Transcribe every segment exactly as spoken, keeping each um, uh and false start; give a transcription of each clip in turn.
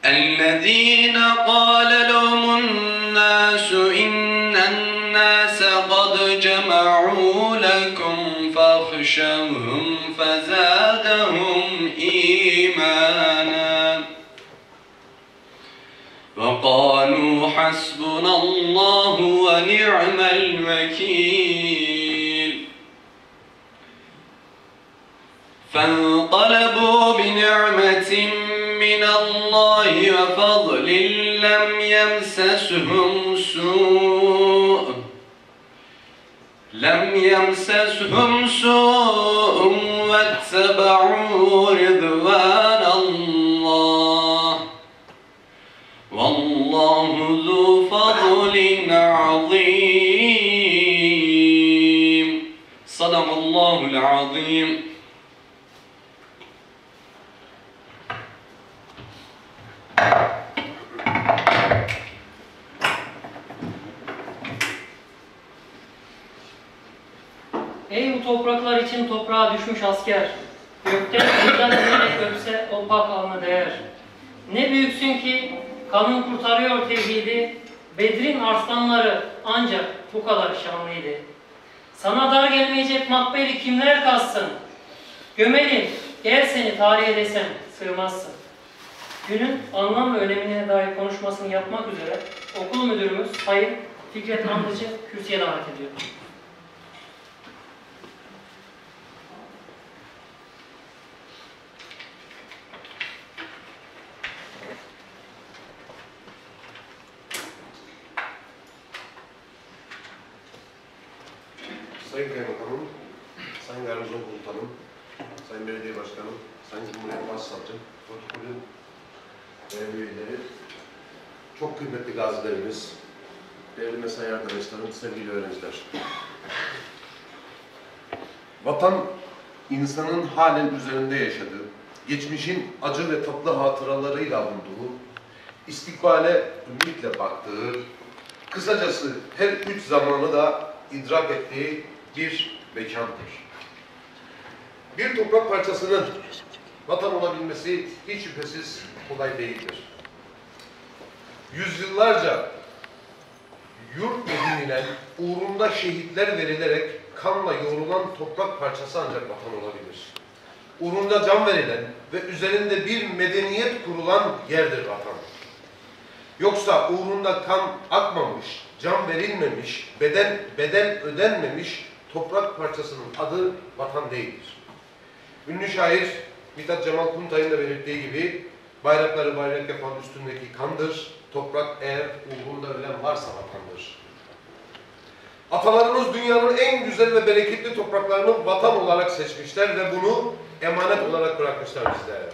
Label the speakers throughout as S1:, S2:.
S1: الذين قال لهم الناس إن الناس قد جمعوا لكم فاخشوهم فزادهم إيمانا وقالوا حسبنا الله ونعم الوكيل فانقلبوا بنعمة من الله وفضل لم يمسسهم سوء لم يمسسهم سوء واتبعوا رضوان الله والله ذو فضل عظيم صدق الله العظيم.
S2: Ey bu topraklar için toprağa düşmüş asker, gökten meydan ederek öpse o pak alnı değer. Ne büyüksün ki kanın kurtarıyor tevhidi, Bedrin arslanları ancak bu kadar şanlıydı. Sana dar gelmeyecek makberi kimler kazsın? Gömelim, gel seni tarihe desem sığmazsın. Günün anlam ve önemine dair konuşmasını yapmak üzere okul müdürümüz Sayın Fikret Andıcı kürsüye davet ediyor.
S3: Sayın Kaymakamım, Sayın Garnizon Komutanım, Sayın Belediye Başkanım, Sayın Cumhuriyet Başsavcım, protokolün değerli üyeleri, çok kıymetli gazilerimiz, değerli mesai arkadaşlarım, sevgili öğrenciler. Vatan, insanın halen üzerinde yaşadığı, geçmişin acı ve tatlı hatıralarıyla bulunduğu, istikbale ümitle baktığı, kısacası her üç zamanı da idrak ettiği bir mekandır. Bir toprak parçasının vatan olabilmesi hiç şüphesiz kolay değildir. Yüzyıllarca yurt edinilen, uğrunda şehitler verilerek kanla yoğrulan toprak parçası ancak vatan olabilir. Uğrunda can verilen ve üzerinde bir medeniyet kurulan yerdir vatan. Yoksa uğrunda kan akmamış, can verilmemiş, bedel, bedel ödenmemiş toprak parçasının adı vatan değildir. Ünlü şair Mithat Cemal Kuntay'ın da belirttiği gibi bayrakları bayrak yapan üstündeki kandır, toprak eğer uğrunda ölen varsa vatandır. Atalarımız dünyanın en güzel ve bereketli topraklarını vatan olarak seçmişler ve bunu emanet olarak bırakmışlar bizlere.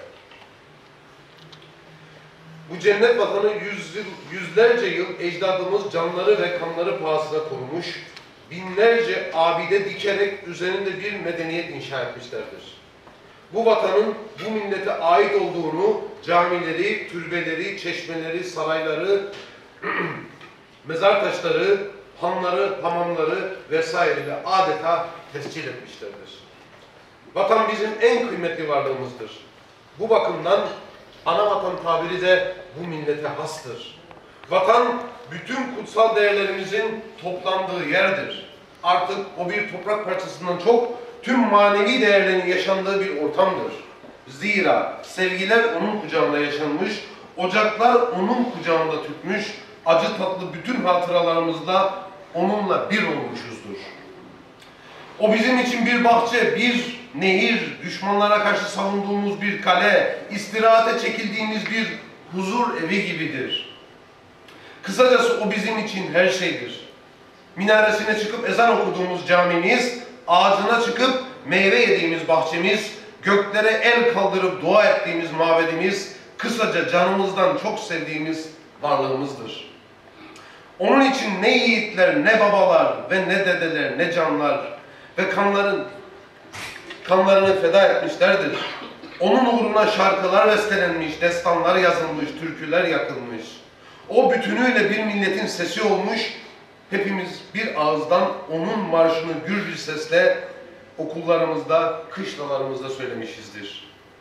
S3: Bu cennet vatanı yüz yıl, yüzlerce yıl ecdadımız canları ve kanları pahasına korumuş, binlerce abide dikerek üzerinde bir medeniyet inşa etmişlerdir. Bu vatanın bu millete ait olduğunu camileri, türbeleri, çeşmeleri, sarayları, mezar taşları, hanları, hamamları vesaireyle adeta tescil etmişlerdir. Vatan bizim en kıymetli varlığımızdır. Bu bakımdan ana vatan tabiri de bu millete hastır. Vatan, bütün kutsal değerlerimizin toplandığı yerdir. Artık o bir toprak parçasından çok tüm manevi değerlerin yaşandığı bir ortamdır. Zira sevgiler onun kucağında yaşanmış, ocaklar onun kucağında tütmüş, acı tatlı bütün hatıralarımızda onunla bir olmuşuzdur. O bizim için bir bahçe, bir nehir, düşmanlara karşı savunduğumuz bir kale, istirahate çekildiğimiz bir huzur evi gibidir. Kısacası o bizim için her şeydir. Minaresine çıkıp ezan okuduğumuz camimiz, ağacına çıkıp meyve yediğimiz bahçemiz, göklere el kaldırıp dua ettiğimiz mabedimiz, kısaca canımızdan çok sevdiğimiz varlığımızdır. Onun için ne yiğitler, ne babalar ve ne dedeler, ne canlar ve kanların kanlarını feda etmişlerdir. Onun uğruna şarkılar bestelenmiş, destanlar yazılmış, türküler yakılmış. O bütünüyle bir milletin sesi olmuş, hepimiz bir ağızdan onun marşını gür bir sesle okullarımızda, kışlalarımızda söylemişizdir.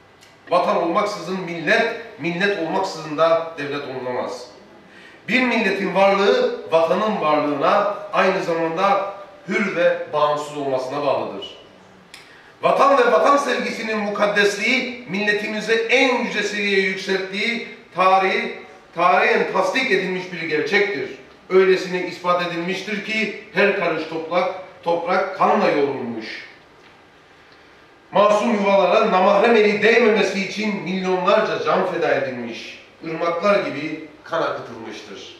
S3: Vatan olmaksızın millet, millet olmaksızın da devlet olunamaz. Bir milletin varlığı vatanın varlığına, aynı zamanda hür ve bağımsız olmasına bağlıdır. Vatan ve vatan sevgisinin mukaddesliği milletimizi en yüce seviyeye yükselttiği tarihi, tarihen tasdik edilmiş bir gerçektir. Öylesine ispat edilmiştir ki her karış toprak, toprak kanla yoğrulmuş. Masum yuvalara namahrem eli değmemesi için milyonlarca can feda edilmiş. Irmaklar gibi kan akıtılmıştır.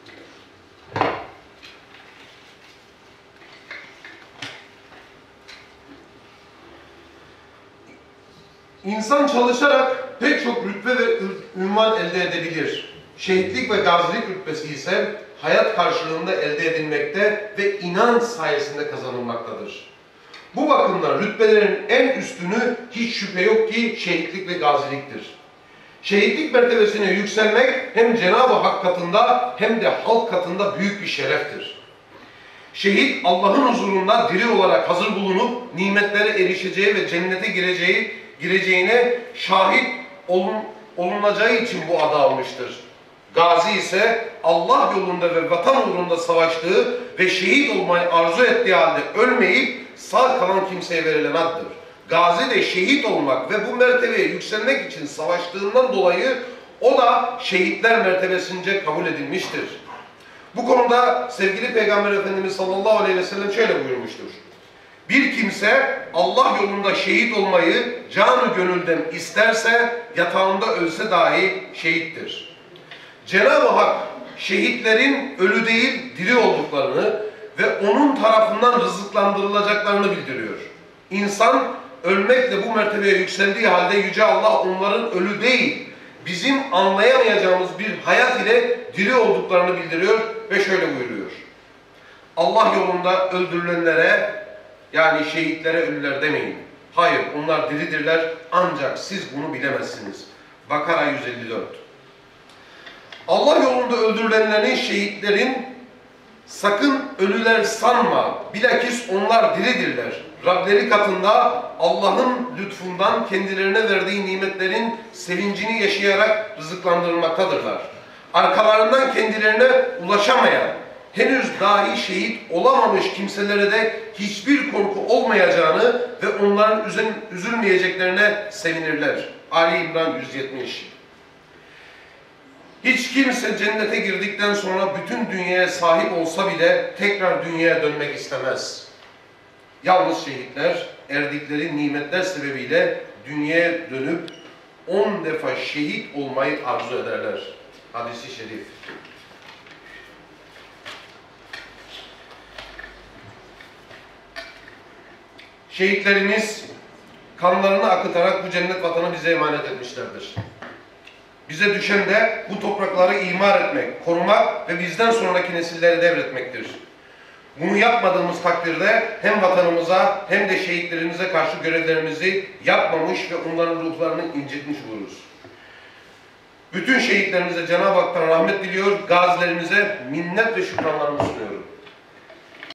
S3: İnsan çalışarak pek çok rütbe ve ünvan elde edebilir. Şehitlik ve gazilik rütbesi ise hayat karşılığında elde edilmekte ve inanç sayesinde kazanılmaktadır. Bu bakımdan rütbelerin en üstünü hiç şüphe yok ki şehitlik ve gaziliktir. Şehitlik mertebesine yükselmek hem Cenab-ı Hak katında hem de halk katında büyük bir şereftir. Şehit Allah'ın huzurunda diri olarak hazır bulunup nimetlere erişeceği ve cennete gireceği gireceğine şahit olun, olunacağı için bu adı almıştır. Gazi ise Allah yolunda ve vatan uğrunda savaştığı ve şehit olmayı arzu ettiği halde ölmeyip sağ kalan kimseye verilen addır. Gazi de şehit olmak ve bu mertebeye yükselmek için savaştığından dolayı o da şehitler mertebesince kabul edilmiştir. Bu konuda sevgili Peygamber Efendimiz sallallahu aleyhi ve sellem şöyle buyurmuştur. Bir kimse Allah yolunda şehit olmayı canı gönülden isterse yatağında ölse dahi şehittir. Cenab-ı Hak şehitlerin ölü değil diri olduklarını ve onun tarafından rızıklandırılacaklarını bildiriyor. İnsan ölmekle bu mertebeye yükseldiği halde Yüce Allah onların ölü değil, bizim anlayamayacağımız bir hayat ile diri olduklarını bildiriyor ve şöyle buyuruyor. Allah yolunda öldürülenlere, yani şehitlere ölüler demeyin. Hayır, onlar diridirler ancak siz bunu bilemezsiniz. Bakara yüz elli dört. Allah yolunda öldürülenlerin, şehitlerin sakın ölüler sanma. Bilakis onlar diridirler. Rableri katında Allah'ın lütfundan kendilerine verdiği nimetlerin sevincini yaşayarak rızıklandırılmaktadırlar. Arkalarından kendilerine ulaşamayan, henüz dahi şehit olamamış kimselere de hiçbir korku olmayacağını ve onların üzülmeyeceklerine sevinirler. Ali İmran yüz yetmiş. Hiç kimse cennete girdikten sonra bütün dünyaya sahip olsa bile tekrar dünyaya dönmek istemez. Yalnız şehitler erdikleri nimetler sebebiyle dünyaya dönüp on defa şehit olmayı arzu ederler. Hadis-i şerif. Şehitlerimiz kanlarını akıtarak bu cennet vatanı bize emanet etmişlerdir. Bize düşen de bu toprakları imar etmek, korumak ve bizden sonraki nesillere devretmektir. Bunu yapmadığımız takdirde hem vatanımıza hem de şehitlerimize karşı görevlerimizi yapmamış ve onların ruhlarını incitmiş oluruz. Bütün şehitlerimize Cenab-ı Hak'tan rahmet diliyor, gazilerimize minnet ve şükranlarımı sunuyoruz.